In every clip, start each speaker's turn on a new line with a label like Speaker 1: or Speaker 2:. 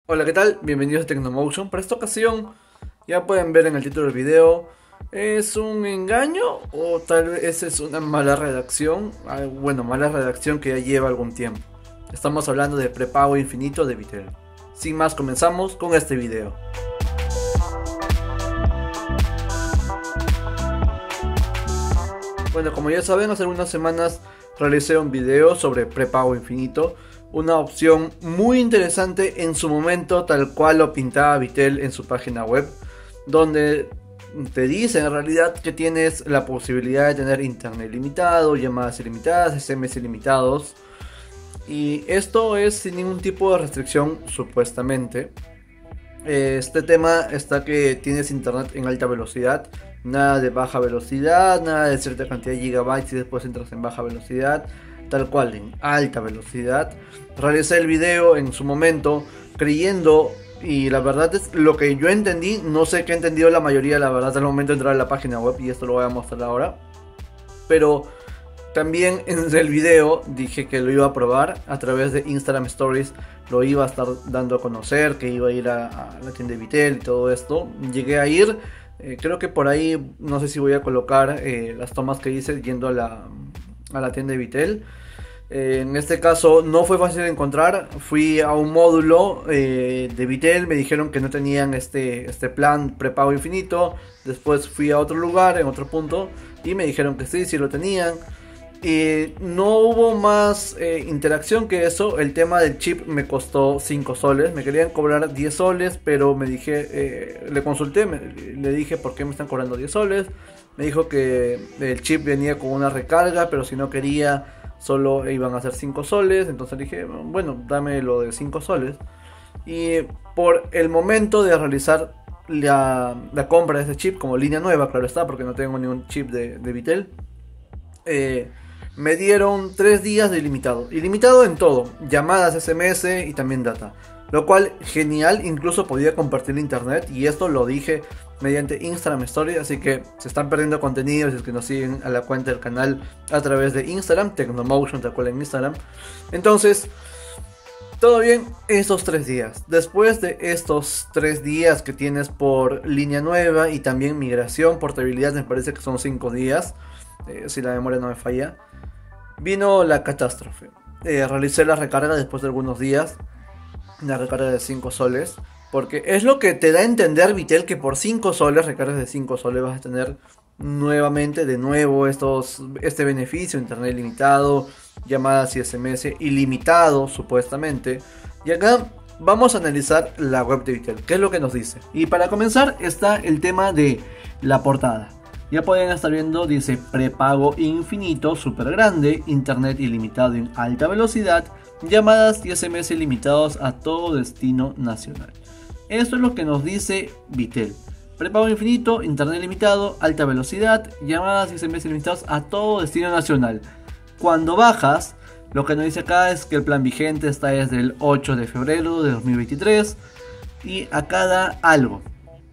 Speaker 1: Hola, ¿qué tal? Bienvenidos a Tecnomotion. Para esta ocasión, ya pueden ver en el título del video, ¿es un engaño o tal vez es una mala redacción? Bueno, mala redacción que ya lleva algún tiempo. Estamos hablando de prepago infinito de Vitel. Sin más, comenzamos con este video. Bueno, como ya saben, hace algunas semanas realicé un video sobre prepago infinito, una opción muy interesante en su momento, tal cual lo pintaba Vitel en su página web, donde te dice en realidad que tienes la posibilidad de tener internet ilimitado, llamadas ilimitadas, SMS ilimitados, y esto es sin ningún tipo de restricción supuestamente. Este tema está que tienes internet en alta velocidad, nada de baja velocidad, nada de cierta cantidad de gigabytes y después entras en baja velocidad, tal cual en alta velocidad. Realicé el video en su momento creyendo, y la verdad es lo que yo entendí, no sé qué ha entendido la mayoría, la verdad, al momento de entrar a la página web, y esto lo voy a mostrar ahora, pero también en el video dije que lo iba a probar a través de Instagram Stories, lo iba a estar dando a conocer, que iba a ir a la tienda de Vitel y todo esto. Llegué a ir, creo que por ahí, no sé si voy a colocar las tomas que hice yendo a la tienda de Vitel. En este caso no fue fácil de encontrar, fui a un módulo de Vitel, me dijeron que no tenían este plan prepago infinito, después fui a otro lugar, en otro punto, y me dijeron que sí lo tenían. No hubo más interacción que eso. El tema del chip me costó 5 soles. Me querían cobrar 10 soles, pero me dije, le consulté, le dije por qué me están cobrando 10 soles. Me dijo que el chip venía con una recarga, pero si no quería solo iban a ser 5 soles. Entonces dije, bueno, dame lo de 5 soles. Y por el momento de realizar la compra de ese chip como línea nueva, claro está, porque no tengo ningún chip de Vitel, me dieron 3 días de ilimitado. Ilimitado en todo, llamadas, SMS y también data. Lo cual, genial, incluso podía compartir internet. Y esto lo dije mediante Instagram Story. Así que se están perdiendo contenido si es que nos siguen a la cuenta del canal a través de Instagram, Tecnomotion, tal cual en Instagram. Entonces, todo bien estos 3 días. Después de estos 3 días que tienes por línea nueva y también migración, portabilidad, me parece que son 5 días. Si la memoria no me falla, vino la catástrofe. Realicé la recarga después de algunos días, la recarga de 5 soles, porque es lo que te da a entender Vitel, que por 5 soles, recargas de 5 soles, vas a tener nuevamente, de nuevo, este beneficio: internet ilimitado, llamadas y SMS ilimitado, supuestamente. Y acá vamos a analizar la web de Vitel, qué es lo que nos dice. Y para comenzar está el tema de la portada. Ya pueden estar viendo, dice prepago infinito, super grande, internet ilimitado en alta velocidad, llamadas y SMS ilimitados a todo destino nacional. Esto es lo que nos dice Vitel. Prepago infinito, internet ilimitado, alta velocidad, llamadas y SMS ilimitados a todo destino nacional. Cuando bajas, lo que nos dice acá es que el plan vigente está desde el 8 de febrero de 2023. Y acá da algo.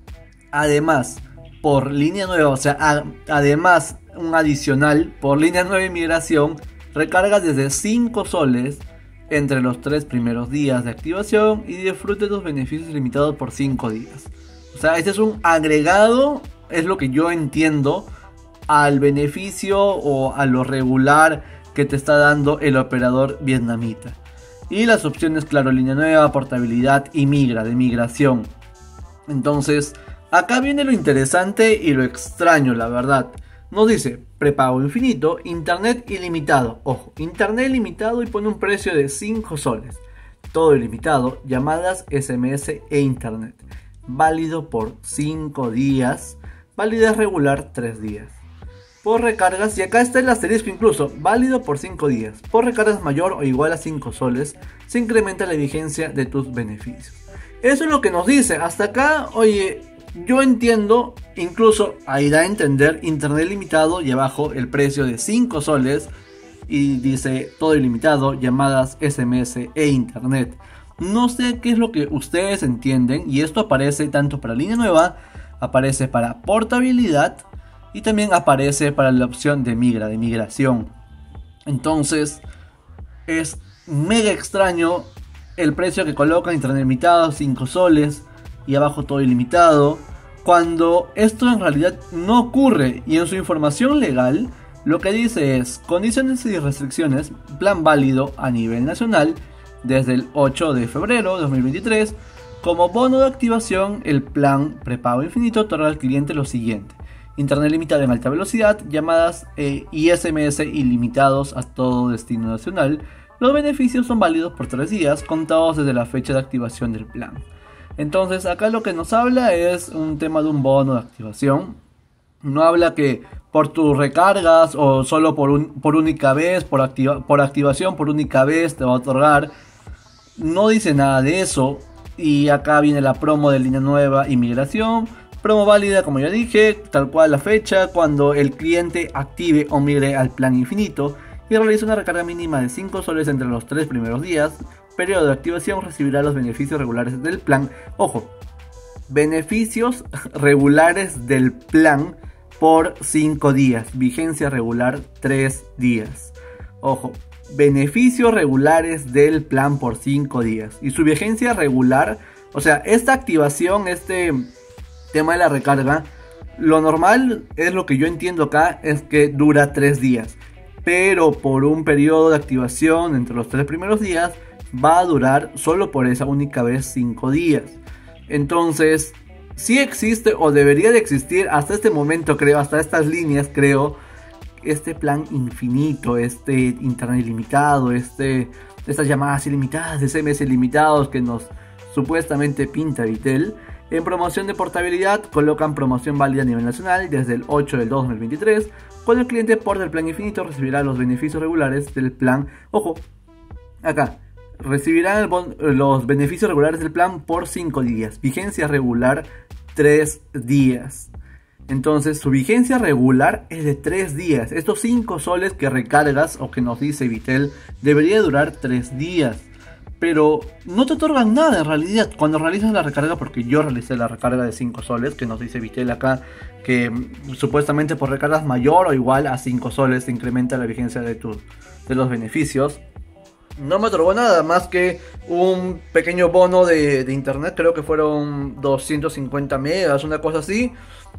Speaker 1: Además, por línea nueva, o sea, además un adicional, por línea nueva y migración, recargas desde 5 soles entre los 3 primeros días de activación y disfrute de los beneficios limitados por 5 días. O sea, este es un agregado, es lo que yo entiendo, al beneficio o a lo regular que te está dando el operador vietnamita. Y las opciones, claro, línea nueva, portabilidad y de migración. Entonces, acá viene lo interesante y lo extraño, la verdad. Nos dice prepago infinito, internet ilimitado. Ojo, internet ilimitado, y pone un precio de 5 soles. Todo ilimitado, llamadas, SMS e internet. Válido por 5 días. Validez regular 3 días. Por recargas, y acá está el asterisco incluso, válido por 5 días. Por recargas mayor o igual a 5 soles, se incrementa la vigencia de tus beneficios. Eso es lo que nos dice. Hasta acá, oye, yo entiendo, incluso ahí da a entender internet limitado y abajo el precio de 5 soles y dice todo ilimitado, llamadas, SMS e internet. No sé qué es lo que ustedes entienden, y esto aparece tanto para línea nueva, aparece para portabilidad y también aparece para la opción de migración. Entonces es mega extraño el precio que colocan, internet ilimitado, 5 soles y abajo todo ilimitado, cuando esto en realidad no ocurre. Y en su información legal lo que dice es: condiciones y restricciones, plan válido a nivel nacional desde el 8 de febrero de 2023. Como bono de activación, el plan prepago infinito otorga al cliente lo siguiente: internet limitado en alta velocidad, llamadas y SMS ilimitados a todo destino nacional. Los beneficios son válidos por 3 días, contados desde la fecha de activación del plan. Entonces acá lo que nos habla es un tema de un bono de activación. No habla que por tus recargas o solo por única vez, por activación por única vez te va a otorgar. No dice nada de eso. Y acá viene la promo de línea nueva y migración. Promo válida, como ya dije, tal cual la fecha, cuando el cliente active o migre al plan infinito y realiza una recarga mínima de 5 soles entre los 3 primeros días. Periodo de activación, recibirá los beneficios regulares del plan. Ojo, beneficios regulares del plan por 5 días. Vigencia regular 3 días. Ojo, beneficios regulares del plan por 5 días. Y su vigencia regular, o sea, esta activación, este tema de la recarga, lo normal es lo que yo entiendo acá, es que dura 3 días. Pero por un periodo de activación entre los 3 primeros días, va a durar solo por esa única vez 5 días. Entonces, sí existe o debería de existir hasta este momento, creo, hasta estas líneas, creo, este plan infinito, este internet ilimitado, estas llamadas ilimitadas, SMS ilimitados que nos supuestamente pinta Vitel. En promoción de portabilidad colocan promoción válida a nivel nacional desde el 8 del 2 de 2023. Cuando el cliente porte el plan infinito recibirá los beneficios regulares del plan. Ojo, acá recibirán los beneficios regulares del plan por 5 días. Vigencia regular 3 días. Entonces su vigencia regular es de 3 días. Estos 5 soles que recargas o que nos dice Vitel debería durar 3 días. Pero no te otorgan nada en realidad cuando realizas la recarga, porque yo realicé la recarga de 5 soles que nos dice Vitel acá, que supuestamente por recargas mayor o igual a 5 soles se incrementa la vigencia de los beneficios. No me otorgó nada más que un pequeño bono de internet, creo que fueron 250 megas, una cosa así.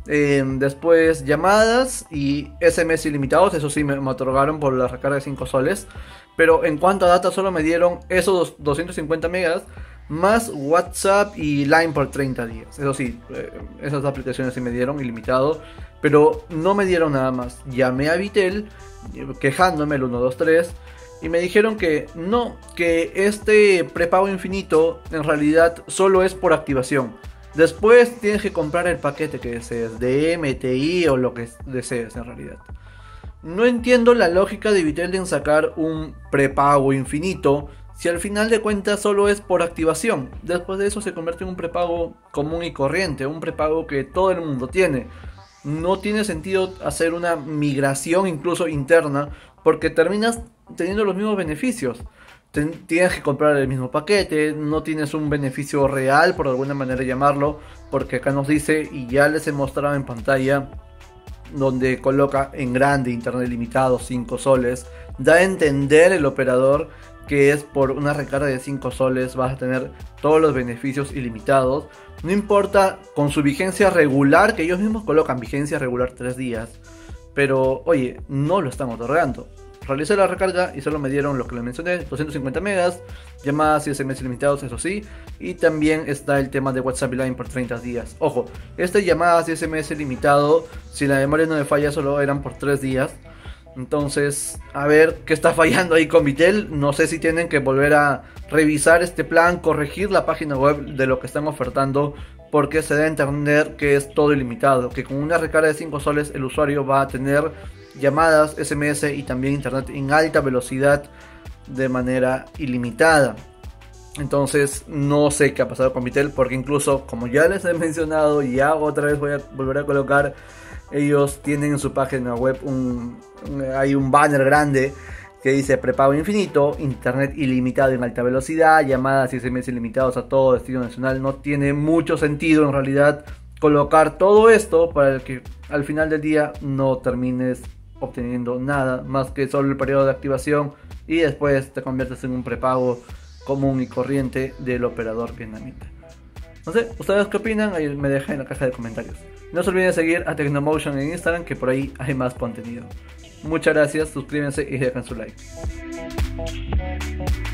Speaker 1: Después llamadas y SMS ilimitados, eso sí me otorgaron por la recarga de 5 soles. Pero en cuanto a data solo me dieron esos 250 megas más WhatsApp y Line por 30 días. Eso sí, esas aplicaciones sí me dieron ilimitado, pero no me dieron nada más. Llamé a Vitel quejándome el 123 y me dijeron que no, que este prepago infinito en realidad solo es por activación. Después tienes que comprar el paquete que desees, de MTI o lo que desees en realidad. No entiendo la lógica de Vitel en sacar un prepago infinito si al final de cuentas solo es por activación. Después de eso se convierte en un prepago común y corriente, un prepago que todo el mundo tiene. No tiene sentido hacer una migración incluso interna, porque terminas teniendo los mismos beneficios. Tienes que comprar el mismo paquete, no tienes un beneficio real, por alguna manera llamarlo, porque acá nos dice, y ya les he mostrado en pantalla, donde coloca en grande internet limitado 5 soles, da a entender el operador que es por una recarga de 5 soles vas a tener todos los beneficios ilimitados, no importa con su vigencia regular, que ellos mismos colocan vigencia regular 3 días, pero oye, no lo están otorgando. Realicé la recarga y solo me dieron lo que les mencioné, 250 megas, llamadas y SMS ilimitados, eso sí. Y también está el tema de WhatsApp y Line por 30 días. Ojo, estas llamadas y SMS ilimitado, si la memoria no me falla, solo eran por 3 días. Entonces, a ver qué está fallando ahí con Vitel. No sé si tienen que volver a revisar este plan, corregir la página web de lo que están ofertando, porque se da a entender que es todo ilimitado, que con una recarga de 5 soles el usuario va a tener llamadas, SMS y también internet en alta velocidad de manera ilimitada. Entonces no sé qué ha pasado con Vitel, porque incluso, como ya les he mencionado, y ya otra vez voy a volver a colocar, ellos tienen en su página web hay un banner grande que dice prepago infinito, internet ilimitado en alta velocidad, llamadas y SMS ilimitados a todo destino nacional. No tiene mucho sentido en realidad colocar todo esto para que al final del día no termines obteniendo nada más que solo el periodo de activación y después te conviertes en un prepago común y corriente del operador vietnamita. No sé, ¿ustedes qué opinan? Ahí me dejan en la caja de comentarios. No se olviden de seguir a Tecnomotion en Instagram, que por ahí hay más contenido. Muchas gracias, suscríbanse y dejen su like.